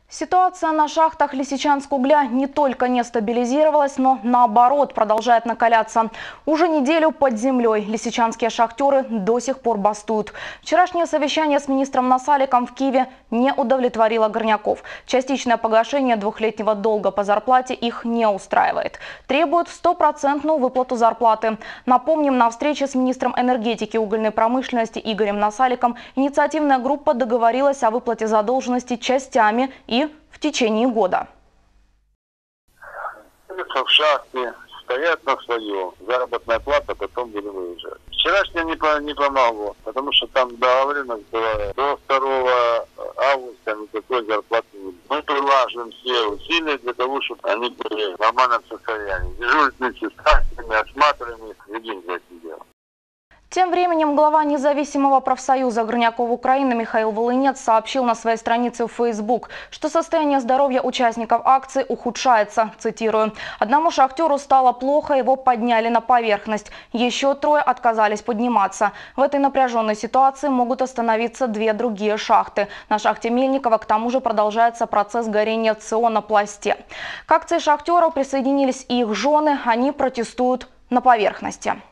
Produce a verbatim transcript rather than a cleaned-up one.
Ситуация на шахтах Лисичанского угля не только не стабилизировалась, но наоборот продолжает накаляться. Уже неделю под землей лисичанские шахтеры до сих пор бастуют. Вчерашнее совещание с министром Насаликом в Киеве не удовлетворило горняков. Частичное погашение двухлетнего долга по зарплате их не устраивает. Требуют стопроцентную выплату зарплаты. Напомним, на встрече с министром энергетики и угольной промышленности Игорем Насаликом инициативная группа договорилась о выплате задолженности частями и в течение года. В шахте стоят на своем. Заработная плата, потом будем выезжать. Вчерашнее не, по, не помогло, потому что там договоренность была до второго августа никакой зарплаты не будет. Мы приложим все усилия для того, чтобы они были в нормальном состоянии. Дежурить вместе с шахтами, осматриваем их, следим за этим делом. Тем временем глава независимого профсоюза горняков Украины Михаил Волынец сообщил на своей странице в Facebook, что состояние здоровья участников акции ухудшается. Цитирую: «Одному шахтеру стало плохо, его подняли на поверхность. Еще трое отказались подниматься. В этой напряженной ситуации могут остановиться две другие шахты. На шахте Мельникова к тому же продолжается процесс горения ЦО на пласте». К акции шахтеров присоединились и их жены. Они протестуют на поверхности.